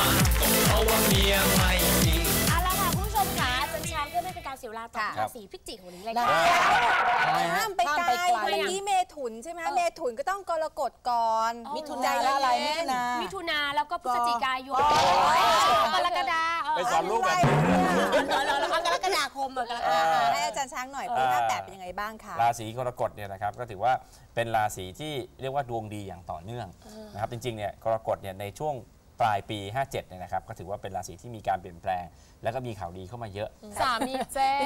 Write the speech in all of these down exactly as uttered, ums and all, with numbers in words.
ก็เพราะว่าเมียไม่มีเอาละค่ะคุณผู้ชมค่ะอาจารย์ช้างเพื่อไม่เป็นการเสียเวลาต่อราศีพิจิกของนี้เลยค่ะห้ามไปไกลเมื่อกี้เมถุนใช่ไหมเมถุนก็ต้องกรกฎก่อนมิถุนาอะไรมิถุนามิถุนาแล้วก็พฤศจิกายนกรกฎาคมไปสอนลูกแบบกรกฎาคมกรกฎาคมให้อาจารย์ช้างหน่อยปีห้าแปดเป็นยังไงบ้างคะราศีกรกฎเนี่ยนะครับก็ถือว่าเป็นราศีที่เรียกว่าดวงดีอย่างต่อเนื่องนะครับจริงๆเนี่ยกรกฎเนี่ยในช่วงปลายปีห้าเจ็ดเนี่ยนะครับก็ถือว่าเป็นราศีที่มีการเปลี่ยนแปลงแล้วก็มีข่าวดีเข้ามาเยอะสามีเจ๊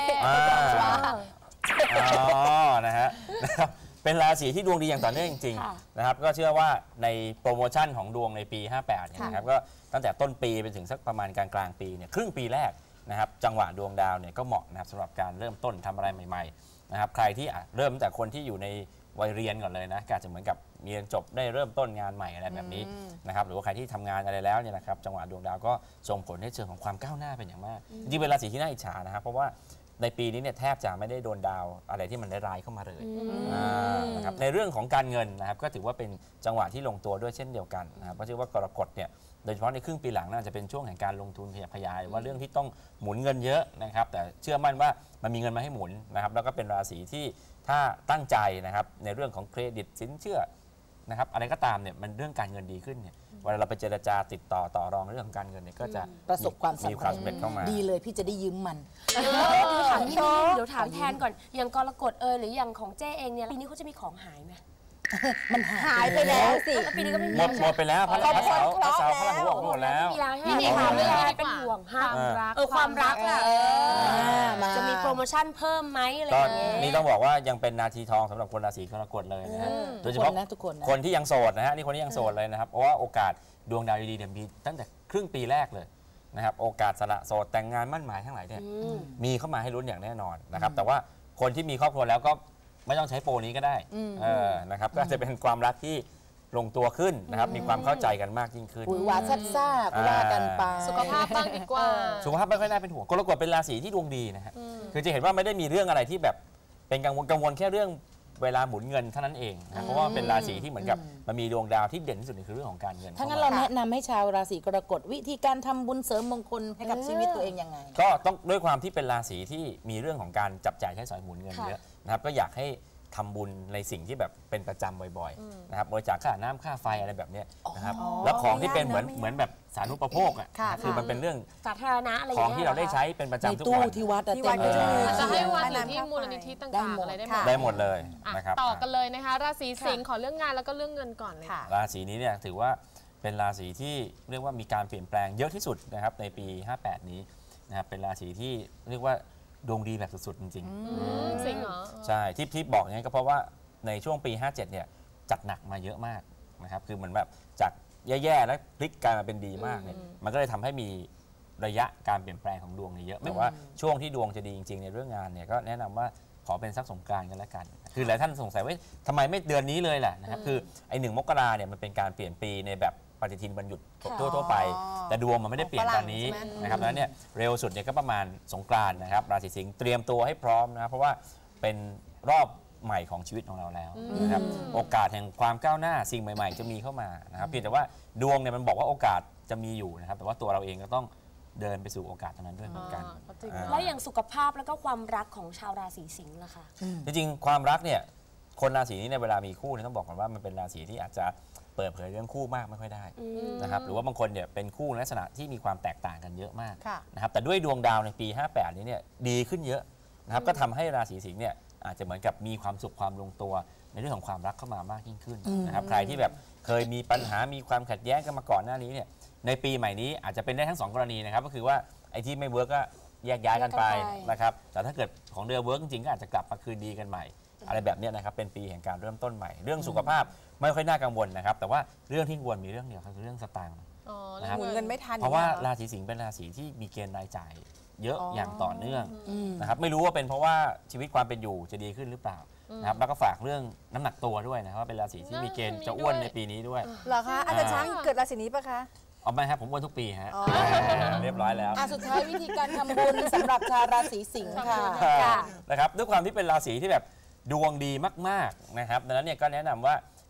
อ๋อนะฮะเป็นราศีที่ดวงดีอย่างต่อเนื่องจริงๆนะครับก็เชื่อว่าในโปรโมชั่นของดวงในปีห้าแปดเนี่ยนะครับก็ตั้งแต่ต้นปีไปถึงสักประมาณกลางกลางปีเนี่ยครึ่งปีแรกนะครับจังหวะดวงดาวเนี่ยก็เหมาะนะครับสำหรับการเริ่มต้นทำอะไรใหม่ๆนะครับใครที่เริ่มแต่คนที่อยู่ในวัยเรียนก่อนเลยนะก็อาจจะเหมือนกับเรียนจบได้เริ่มต้นงานใหม่อะไรแบบนี้นะครับหรือว่าใครที่ทำงานอะไรแล้วเนี่ยนะครับจังหวะดวงดาวก็ส่งผลให้เชิงของความก้าวหน้าเป็นอย่างมากจริงๆเป็นราศีที่น่าอิจฉานะครับเพราะว่าในปีนี้เนี่ยแทบจะไม่ได้โดนดาวอะไรที่มันร้ายๆเข้ามาเลยนะครับในเรื่องของการเงินนะครับก็ถือว่าเป็นจังหวะที่ลงตัวด้วยเช่นเดียวกันนะครับเพราะเชื่อว่ากรกฎเนี่ยโดยเฉพาะในครึ่งปีหลังน่าจะเป็นช่วงแห่งการลงทุนขยับขยายว่าเรื่องที่ต้องหมุนเงินเยอะนะครับแต่เชื่อมั่นว่ามันมีเงินมาให้หมุนนะครับแล้วก็เป็นราศีที่ถ้าตั้งใจนะครับในเรื่องของเครดิตสินเชื่อนะครับอะไรก็ตามเนี่ยมันเรื่องการเงินดีขึ้นเนี่ยเวลาเราไปเจรจาติดต่อต่อรองเรื่องของการเงินเนี่ยก็จะประสบความสำเร็จเข้ามาดีเลยพี่จะได้ยืมมันถามนิดนึงเดี๋ยวถามแทนก่อนอย่างกรกฎเอยหรืออย่างของเจ้เองเนี่ยปีนี้เขาจะมีของหายไหมมันหายไปแล้วสิปีนี้ก็ไม่มีหมดหมดไปแล้วพระเสาร์พระเสาร์พระหัวหมดแล้วไม่มีข่าวเรื่องอะไรเป็นห่วงความรักเออความรักอ่ะจะมีโปรโมชั่นเพิ่มไหมอะไรอย่างเงี้ยนี่ต้องบอกว่ายังเป็นนาทีทองสำหรับคนราศีกรกฎเลยนะฮะโดยเฉพาะคนที่ยังโสดนะฮะนี่คนที่ยังโสดเลยนะครับเพราะว่าโอกาสดวงดาวดีๆเนี่ยมีตั้งแต่ครึ่งปีแรกเลยนะครับโอกาสสละโสดแต่งงานมั่นหมายทั้งหลายเนี่ยมีเข้ามาให้ลุ้นอย่างแน่นอนนะครับแต่ว่าคนที่มีครอบครัวแล้วก็ไม่ต้องใช้โปรนี้ก็ได้นะครับก็จะเป็นความรักที่ลงตัวขึ้นนะครับมีความเข้าใจกันมากยิ่งขึ้นหวานซ่าๆว่ากันไปสุขภาพบ้างดีกว่าสุขภาพไม่ค่อยน่าเป็นห่วงกรกฎเป็นราศีที่ดวงดีนะฮะคือจะเห็นว่าไม่ได้มีเรื่องอะไรที่แบบเป็นกังวลกังวลแค่เรื่องเวลาหมุนเงินเท่านั้นเองนะเพราะว่าเป็นราศีที่เหมือนกับมันมีดวงดาวที่เด่นที่สุดคือเรื่องของการเงินถ้างั้นเราแนะนำให้ชาวราศีกรกฎวิธีการทำบุญเสริมมงคลให้กับชีวิตตัวเองยังไงก็ต้องด้วยความที่เป็นราศีที่มีเรื่องของการจับจ่ายใช้สอยหมุนเงินเยอะนะครับก็อยากให้ทำบุญในสิ่งที่แบบเป็นประจำบ่อยๆนะครับบริจาคค่าน้ำค่าไฟอะไรแบบนี้นะครับแล้วของที่เป็นเหมือนเหมือนแบบสาธารณูปโภคอ่ะคือมันเป็นเรื่องสาธารณะอะไรของที่เราได้ใช้เป็นประจำทุกวันที่วัดที่วัดจะให้วัดหรือที่มูลนิธิต่างๆอะไรได้หมดได้หมดเลยนะครับต่อกันเลยนะคะราศีสิงห์ขอเรื่องงานแล้วก็เรื่องเงินก่อนเลยราศีนี้เนี่ยถือว่าเป็นราศีที่เรียกว่ามีการเปลี่ยนแปลงเยอะที่สุดนะครับในปีห้าแปดนี้นะครับเป็นราศีที่เรียกว่าดวงดีแบบสุดๆจริงๆสิงห์เหรอใช่ที่ที่บอกอย่างนี้ก็เพราะว่าในช่วงปีห้าเจ็ดเนี่ยจัดหนักมาเยอะมากนะครับคือเหมือนแบบจากแย่ๆแล้วพลิกกลายมาเป็นดีมากเนี่ยมันก็เลยทำให้มีระยะการเปลี่ยนแปลงของดวงเยอะแต่ว่าช่วงที่ดวงจะดีจริงๆในเรื่องงานเนี่ยก็แนะนำว่าขอเป็นสักสงกรานต์กันแล้วกันคือหลายท่านสงสัยว่าทำไมไม่เดือนนี้เลยแหละนะครับคือไอ้หนึ่งมกราเนี่ยมันเป็นการเปลี่ยนปีในแบบปฏิทินวันหยุดทั่วๆไปแต่ดวงมันไม่ได้เปลี่ยนตอนนี้นะครับดังนั้นเนี่ยเร็วสุดเนี่ยก็ประมาณสงกรานต์นะครับราศีสิงห์เตรียมตัวให้พร้อมนะครับเพราะว่าเป็นรอบใหม่ของชีวิตของเราแล้วนะครับโอกาสแห่งความก้าวหน้าสิ่งใหม่ๆจะมีเข้ามานะครับเพียงแต่ว่าดวงเนี่ยมันบอกว่าโอกาสจะมีอยู่นะครับแต่ว่าตัวเราเองก็ต้องเดินไปสู่โอกาสตรงนั้นด้วยเหมือนกันแล้วอย่างสุขภาพแล้วก็ความรักของชาวราศีสิงห์ล่ะคะจริงๆความรักเนี่ยคนราศีนี้ในเวลามีคู่เนี่ยต้องบอกก่อนว่ามันเป็นราศีที่อาจจะเปิดเผยเรื่องคู่มากไม่ค่อยได้นะครับหรือว่าบางคนเนี่ยเป็นคู่ในลักษณะที่มีความแตกต่างกันเยอะมากนะครับแต่ด้วยดวงดาวในปีห้าแปดนี้เนี่ยดีขึ้นเยอะนะครับก็ทำให้ราศีสิงห์เนี่ยอาจจะเหมือนกับมีความสุขความลงตัวในเรื่องของความรักเข้ามามากยิ่งขึ้นนะครับใครที่แบบเคยมีปัญหามีความขัดแย้งกันมาก่อนหน้านี้เนี่ยในปีใหม่นี้อาจจะเป็นได้ทั้งสองกรณีนะครับก็คือว่าไอ้ที่ไม่เวิร์กก็แยกย้ายกันไปนะครับแต่ถ้าเกิดของเดือนเวิร์กจริงๆก็อาจจะกลับมาคืนดีกันใหม่อะไรแบบนี้นะครับเป็นปีแห่งการเริ่มต้นใหม่เรื่องสุขภาพไม่ค่อยน่ากังวลนะครับแต่ว่าเรื่องที่กังวลมีเรื่องเดียวคือเรื่องสตางค์นะครับเงินไม่ทันเพราะว่าราศีสิงห์เป็นราศีที่มีเกณฑ์รายจ่ายเยอะอย่างต่อเนื่องนะครับไม่รู้ว่าเป็นเพราะว่าชีวิตความเป็นอยู่จะดีขึ้นหรือเปล่านะครับแล้วก็ฝากเรื่องน้ำหนักตัวด้วยนะครับว่าเป็นราศีที่มีเกณฑ์จะอ้วนในปีนี้ด้วยเหรอคะอาจารย์ช้างเกิดราศีนี้ปะคะเอาไม่ครับผมอ้วนทุกปีฮะเรียบร้อยแล้วสุดท้ายวิธีการทำบุญสำหรับชาวราศีสิงห์ค่ะนะครับด้วยความที่เป็นราศีที่แบบดวงดีมากๆนะครับดังนั้นเนี่ยก็แนะนำว่า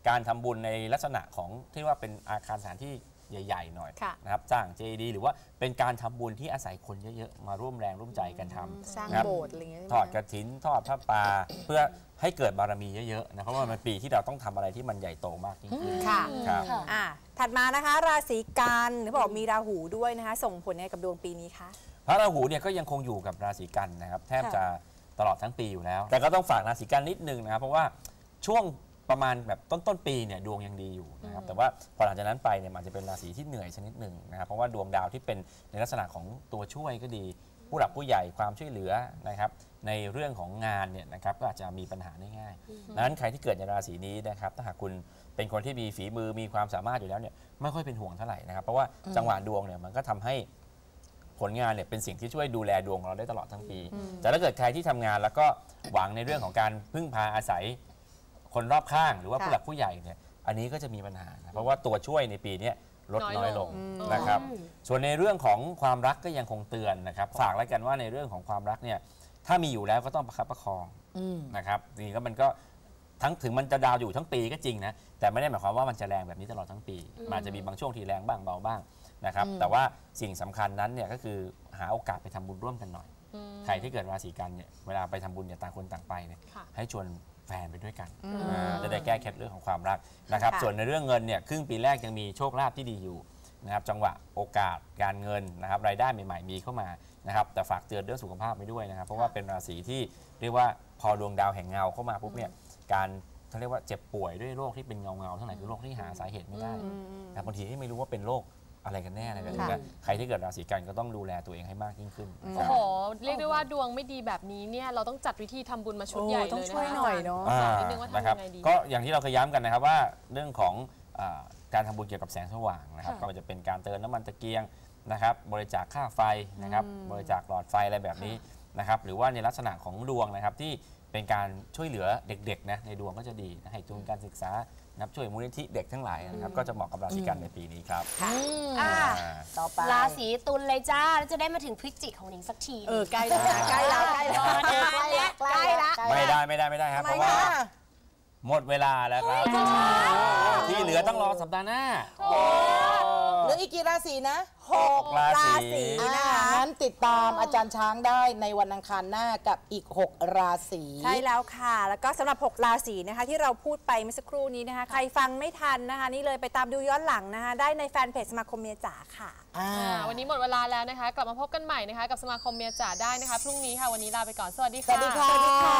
การทำบุญในลักษณะของที่ว่าเป็นอาคารสถานที่ใหญ่ๆหน่อยนะครับสร้างเจดีย์หรือว่าเป็นการทำบุญที่อาศัยคนเยอะๆมาร่วมแรงร่วมใจกันทำสร้างนะครับโบสถ์อะไรเงี้ยทอดกฐินทอดพระป่าเพื่อให้เกิดบารมีเยอะๆนะเพราะว่ามันปีที่เราต้องทำอะไรที่มันใหญ่โตมากยิ่งขึ้นค่ะครับอ่าถัดมานะคะราศีกันหรือบอกมีราหูด้วยนะคะส่งผลยังไงกับดวงปีนี้คะพระราหูเนี่ยก็ยังคงอยู่กับราศีกันนะครับแทบจะตลอดทั้งปีอยู่แล้ว แต่ก็ต้องฝากราศีกันนิดนึงนะครับเพราะว่าช่วงประมาณแบบต้นต้นปีเนี่ยดวงยังดีอยู่นะครับแต่ว่าพอหลังจากนั้นไปเนี่ยมันจะเป็นราศีที่เหนื่อยชนิดหนึ่งนะครับเพราะว่าดวงดาวที่เป็นในลักษณะของตัวช่วยก็ดีผู้หลักผู้ใหญ่ความช่วยเหลือนะครับในเรื่องของงานเนี่ยนะครับก็อาจจะมีปัญหาได้ง่ายดังนั้นใครที่เกิดในราศีนี้นะครับถ้าหากคุณเป็นคนที่มีฝีมือมีความสามารถอยู่แล้วเนี่ยไม่ค่อยเป็นห่วงเท่าไหร่นะครับเพราะว่าจังหวะดวงเนี่ยมันก็ทำให้ผลงานเนี่ยเป็นสิ่งที่ช่วยดูแลดวงของเราได้ตลอดทั้งปีแต่ถ้าเกิดใครที่ทำงานแล้วก็หวังในเรื่องของการพึ่งพาอาศัยคนรอบข้างหรือว่าผู้หลักผู้ใหญ่เนี่ยอันนี้ก็จะมีปัญหานะเพราะว่าตัวช่วยในปีนี้ลดน้อยลงนะครับส่วนในเรื่องของความรักก็ยังคงเตือนนะครับฝากแล้วกันว่าในเรื่องของความรักเนี่ยถ้ามีอยู่แล้วก็ต้องประคับประคองนะครับนี่ก็มันก็ทั้งถึงมันจะดาวอยู่ทั้งปีก็จริงนะแต่ไม่ได้หมายความว่ามันจะแรงแบบนี้ตลอดทั้งปีมันจะมีบางช่วงที่แรงบ้างเบาบ้างนะครับแต่ว่าสิ่งสำคัญนั้นเนี่ยก็คือหาโอกาสไปทำบุญร่วมกันหน่อยใครที่เกิดราศีกันเนี่ยเวลาไปทำบุญเนี่ยต่างคนต่างไปเนี่ยให้ชวนแฟนไปด้วยกันจะได้แก้เคล็ดเรื่องของความรักนะครับส่วนในเรื่องเงินเนี่ยครึ่งปีแรกยังมีโชคลาภที่ดีอยู่นะครับจังหวะโอกาสการเงินนะครับรายได้ใหม่ๆมีเข้ามานะครับแต่ฝากเตือนเรื่องสุขภาพไปด้วยนะครับเพราะว่าเป็นราศีที่เรียกว่าพอดวงดาวแห่งเงาเข้ามาปุ๊บเนี่ยการเขาเรียกว่าเจ็บป่วยด้วยโรคที่เป็นเงาเงาๆทั้งหลายคือโรคที่หาสาเหตุไม่ได้แต่บางทีที่ไม่รู้ว่าเป็นโรคอะไรกันแน่อะไรแบบนี้ใครที่เกิดราศีกันก็ต้องดูแลตัวเองให้มากยิ่งขึ้นโอ้โหเรียกได้ว่าดวงไม่ดีแบบนี้เนี่ยเราต้องจัดวิธีทำบุญมาชุดใหญ่เลยนะคะต้องช่วยหน่อยเนาะนิดนึงว่าทำยังไงดีก็อย่างที่เราเคยย้ำกันนะครับว่าเรื่องของการทำบุญเกี่ยวกับแสงสว่างนะครับก็จะเป็นการเติมน้ำมันตะเกียงนะครับบริจาคค่าไฟนะครับบริจาคหลอดไฟอะไรแบบนี้นะครับหรือว่าในลักษณะของดวงนะครับที่เป็นการช่วยเหลือเด็กๆนะในดวงก็จะดีให้ทุนการศึกษานับช่วยมูลนิธิเด็กทั้งหลายนะครับก็จะเหมาะกับราศีกันในปีนี้ครับต่อไปราศีตุลเลยจ้าแล้วจะได้มาถึงพฤศจิกของหนิงสักทีเออใกล้แล้วใกล้แล้วใกล้แล้วใกล้แล้วไม่ได้ไม่ได้ไม่ได้ครับเพราะว่าหมดเวลาแล้วครับที่เหลือต้องรอสัปดาห์หน้าเหลืออีกกี่ราศีนะหกราศีนะคะงั้นติดตามอาจารย์ช้างได้ในวันอังคารหน้ากับอีกหกราศีใช่แล้วค่ะแล้วก็สำหรับหกราศีนะคะที่เราพูดไปเมื่อสักครู่นี้นะคะใครฟังไม่ทันนะคะนี่เลยไปตามดูย้อนหลังนะคะได้ในแฟนเพจสมาคมเมียจ๋าค่ะวันนี้หมดเวลาแล้วนะคะกลับมาพบกันใหม่นะคะกับสมาคมเมียจ๋าได้นะคะพรุ่งนี้ค่ะวันนี้ลาไปก่อนสวัสดีค่ะสวัสดีค่ะ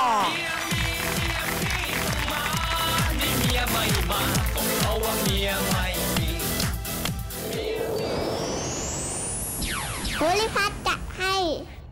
เมียไม่มาต้องเพราะว่าเมียไม่มีภูริพัฒน์จะให้